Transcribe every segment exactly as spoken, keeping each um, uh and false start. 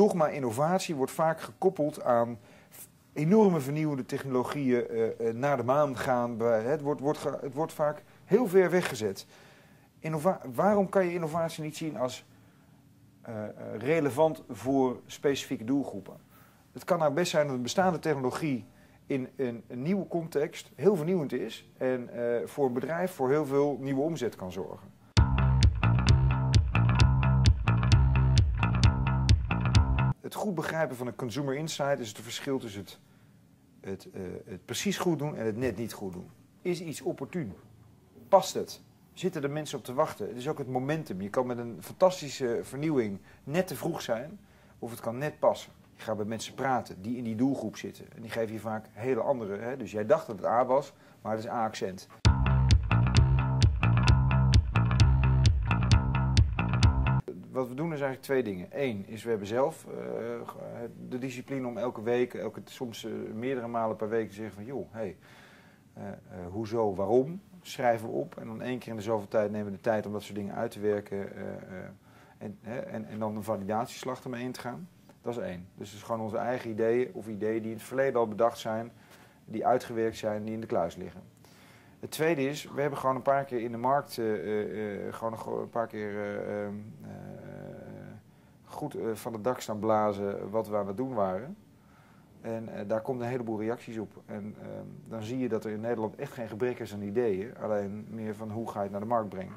dogma innovatie wordt vaak gekoppeld aan enorme vernieuwende technologieën, uh, uh, naar de maan gaan. Bij, het, wordt, wordt, het wordt vaak heel ver weggezet. Innova waarom kan je innovatie niet zien als uh, relevant voor specifieke doelgroepen? Het kan nou best zijn dat een bestaande technologie in een, een nieuwe context heel vernieuwend is en uh, voor een bedrijf voor heel veel nieuwe omzet kan zorgen. Het goed begrijpen van een consumer insight is het verschil tussen het, het, uh, het precies goed doen en het net niet goed doen. Is iets opportun? Past het? Zitten er mensen op te wachten? Het is ook het momentum. Je kan met een fantastische vernieuwing net te vroeg zijn of het kan net passen. Je gaat met mensen praten die in die doelgroep zitten. En die geven je vaak hele andere. Hè? Dus jij dacht dat het A was, maar het is A-accent. Wat we doen is eigenlijk twee dingen. Eén is, we hebben zelf uh, de discipline om elke week, elke, soms uh, meerdere malen per week te zeggen van joh, hey, uh, uh, hoezo, waarom, schrijven we op. En dan één keer in de zoveel tijd nemen we de tijd om dat soort dingen uit te werken. Uh, uh, en, uh, en, en dan een validatieslag ermee in te gaan. Dat is één. Dus het is gewoon onze eigen ideeën of ideeën die in het verleden al bedacht zijn, die uitgewerkt zijn, die in de kluis liggen. Het tweede is, we hebben gewoon een paar keer in de markt, uh, uh, gewoon een paar keer uh, uh, goed uh, van het dak staan blazen wat we aan het doen waren. En uh, daar komt een heleboel reacties op. En uh, dan zie je dat er in Nederland echt geen gebrek is aan ideeën, alleen meer van hoe ga je het naar de markt brengen.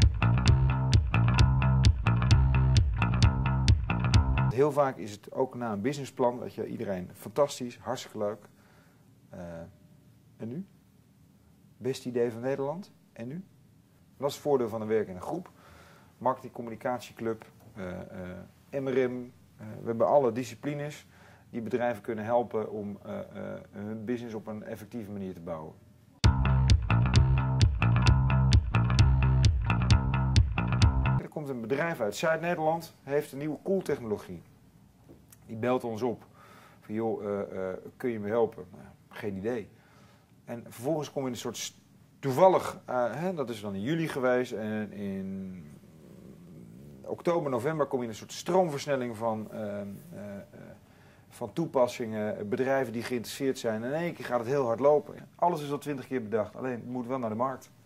Heel vaak is het ook na een businessplan dat je iedereen fantastisch, hartstikke leuk. Uh, en nu? Beste idee van Nederland. En nu? Dat is het voordeel van een werk in een groep. Marketing Communicatieclub, uh, uh, M R M. Uh, we hebben alle disciplines die bedrijven kunnen helpen om uh, uh, hun business op een effectieve manier te bouwen. Er komt een bedrijf uit Zuid-Nederland, heeft een nieuwe koeltechnologie. Die belt ons op. Van joh, uh, uh, kun je me helpen? Nou, geen idee. En vervolgens kom je in een soort toevallig, uh, hè, dat is dan in juli geweest, en in oktober, november kom je in een soort stroomversnelling van, uh, uh, uh, van toepassingen, bedrijven die geïnteresseerd zijn. En in één keer gaat het heel hard lopen. Alles is al twintig keer bedacht, alleen het moet wel naar de markt.